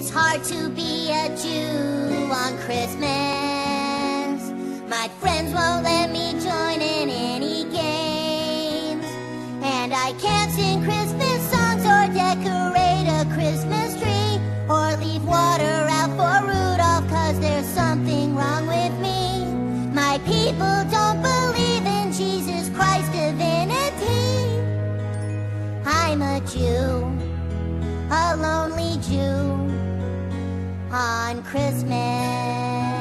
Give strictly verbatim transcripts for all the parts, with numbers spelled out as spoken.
It's hard to be a Jew on Christmas. My friends won't let me join in any games, and I can't sing Christmas songs or decorate a Christmas tree or leave water out for Rudolph, 'cause there's something wrong with me. My people don't believe in Jesus Christ's divinity. I'm a Jew, a lonely Jew on Christmas.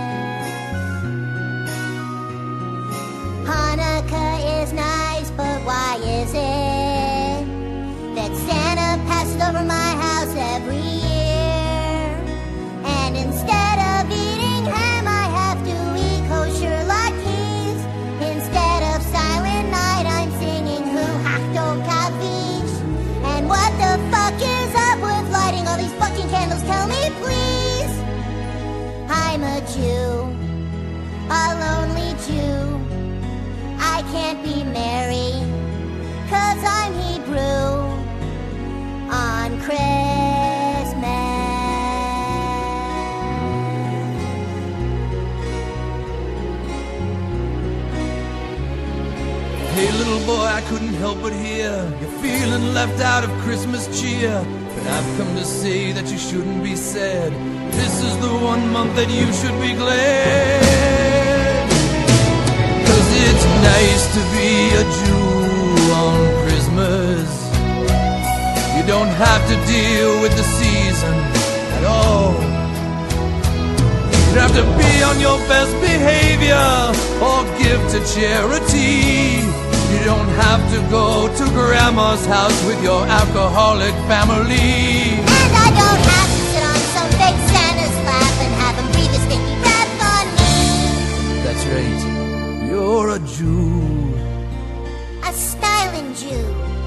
Hanukkah is nice, but why is it that Santa passes over my house every year? And instead of eating ham, I have to eat kosher latkes. Instead of Silent Night, I'm singing Hu Hachto Kavish. And what the fuck is up with lighting all these fucking candles? Tell me, please. I'm a Jew, a lonely Jew. I can't be merry, 'cause I'm Hebrew on Christmas. Hey little boy, I couldn't help but hear you're feeling left out of Christmas cheer. But I've come to say that you shouldn't be sad. This is the one month that you should be glad. 'Cause it's nice to be a Jew on Christmas. You don't have to deal with the season at all. You don't have to be on your best behavior or give to charity. You don't have to go to grandma's house with your alcoholic family. And I don't have to sit on some fake Santa's lap and have him breathe his stinky breath on me. That's right, you're a Jew, a styling Jew.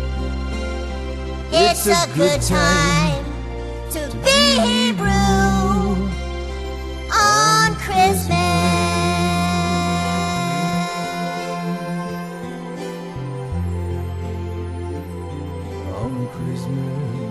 It's, it's a, a good time to be Hebrew on Christmas. On Christmas.